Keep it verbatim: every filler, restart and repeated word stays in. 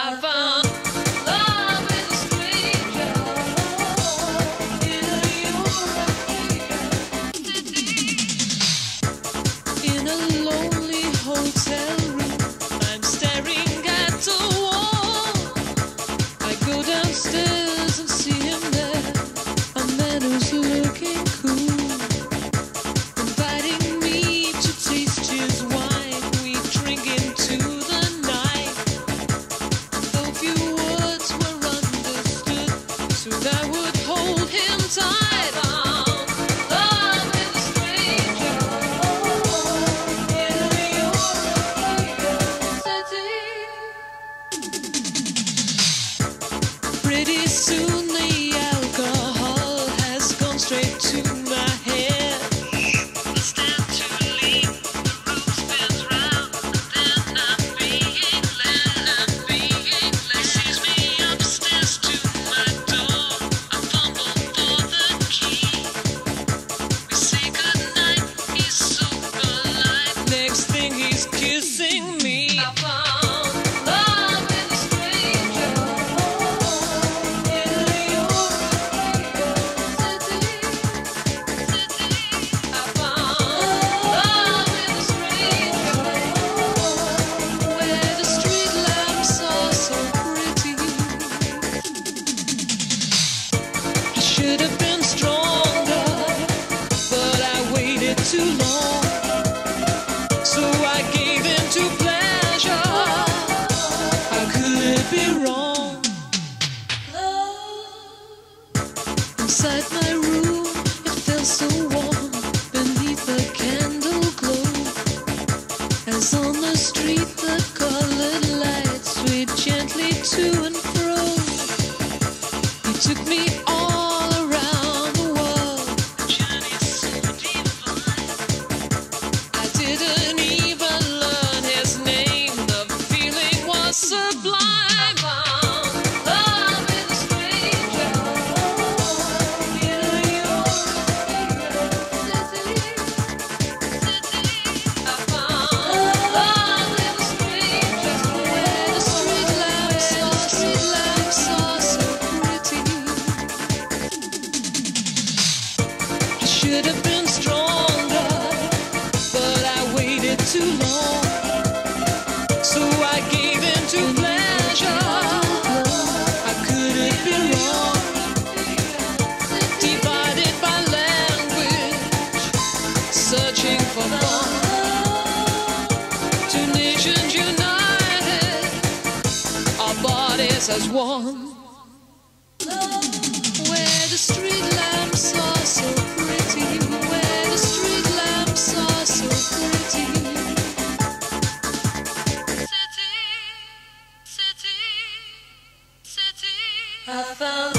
I found love in a stranger, in a European city. In a lonely hotel room, I'm staring at the wall. I go downstairs and see him there, a man who's looking cool, inviting me to taste his wine. We drink into the night, and though few words were understood, soon I would hold him tight. Love in a stranger, in a European city. Pretty soon the alcohol has gone straight to my head. I stand to leave, the room spins round, and then I'm being led, I'm being led. He sees me upstairs to my door. I fumble for the key. We say goodnight, he's so polite. Next thing he's kissing me. I found love in a stranger, in a European city. I found love in a stranger, where the street lamps are so pretty. I should have been stronger, but I waited too long. So I gave in to pleasure. How could it be wrong? Inside my room, it felt so warm beneath the candle glow, as on the street the colored lights swayed gently to and fro. He took me all around the world, a journey so divine. I didn't even learn his name, the feeling was sublime. Found love in a stranger, in a European city. I found love in a stranger, where the street lamps are, street lamps are so pretty. I should have been stronger, but I waited too long. So I gave in to pleasure. How could it be wrong? Divided by language, searching for more. Two nations united, our bodies as one. Where the street lamps are so pretty, where the street lamps are so pretty. City, city, city. I found